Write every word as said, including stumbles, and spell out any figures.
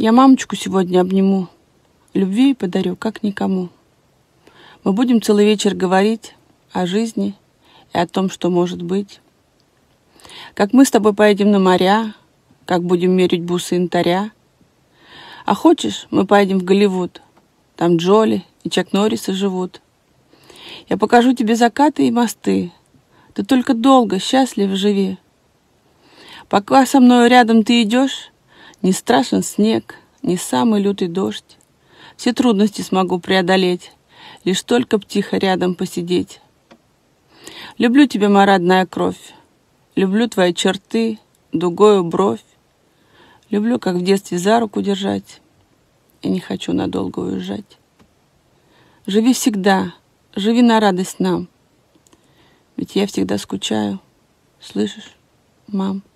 Я мамочку сегодня обниму, любви подарю, как никому. Мы будем целый вечер говорить о жизни и о том, что может быть. Как мы с тобой поедем на моря, как будем мерить бусы янтаря. А хочешь, мы поедем в Голливуд, там Джоли и Чак Норрисы живут. Я покажу тебе закаты и мосты, ты только долго, счастлив живи. Пока со мною рядом ты идешь, не страшен снег, не самый лютый дождь. Все трудности смогу преодолеть, лишь только б тихо рядом посидеть. Люблю тебя, моя родная кровь, люблю твои черты, дугою бровь. Люблю, как в детстве за руку держать, и не хочу надолго уезжать. Живи всегда, живи на радость нам, ведь я всегда скучаю, слышишь, мам?